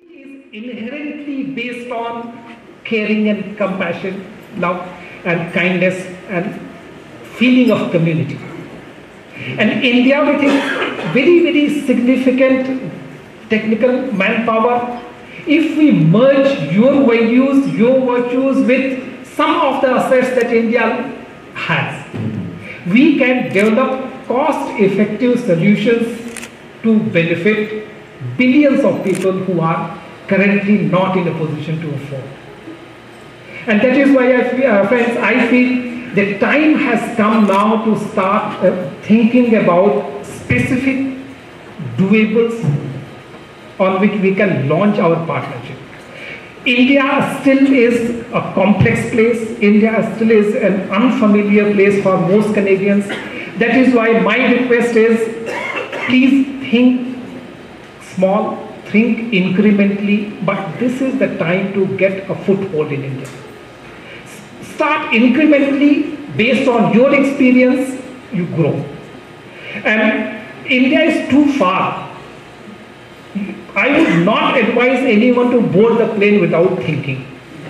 Is inherently based on caring and compassion, love and kindness and feeling of community. And India, with its very, very significant technical manpower, if we merge your values, your virtues with some of the assets that India has, we can develop cost-effective solutions to benefit billions of people who are currently not in a position to afford. And that is why, friends, I feel the time has come now to start thinking about specific doables on which we can launch our partnership. India still is a complex place. India still is an unfamiliar place for most Canadians. That is why my request is, please think small, think incrementally, but this is the time to get a foothold in India. Start incrementally, based on your experience, you grow. And India is too far. I would not advise anyone to board the plane without thinking.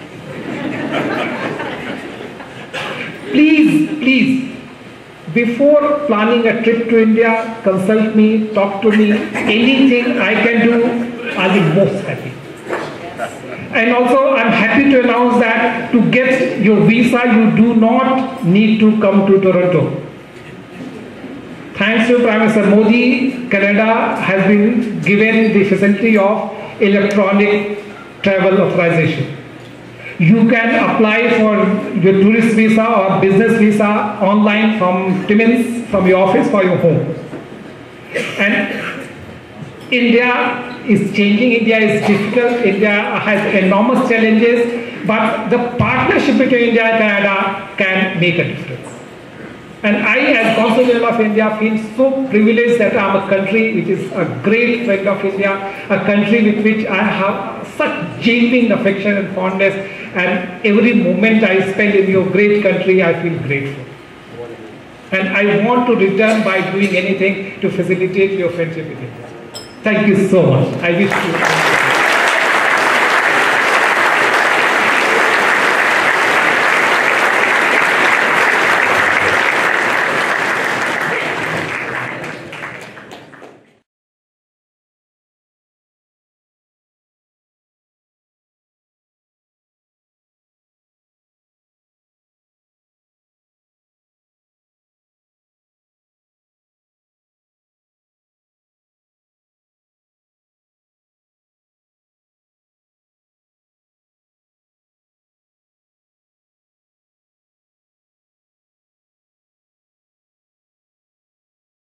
Please, before planning a trip to India, consult me, talk to me. Anything I can do, I'll be most happy. And also, I'm happy to announce that to get your visa, you do not need to come to Toronto. Thanks to Prime Minister Modi, Canada has been given the facility of electronic travel authorization. You can apply for your tourist visa or business visa online from Timmins, from your office or your home. And India is changing, India is difficult, India has enormous challenges, but the partnership between India and Canada can make a difference. And I, as Consul General of India, feel so privileged that I am a country which is a great friend of India, a country with which I have such genuine affection and fondness, and every moment I spend in your great country, I feel grateful. And I want to return by doing anything to facilitate your friendship with India. Thank you so much. I wish you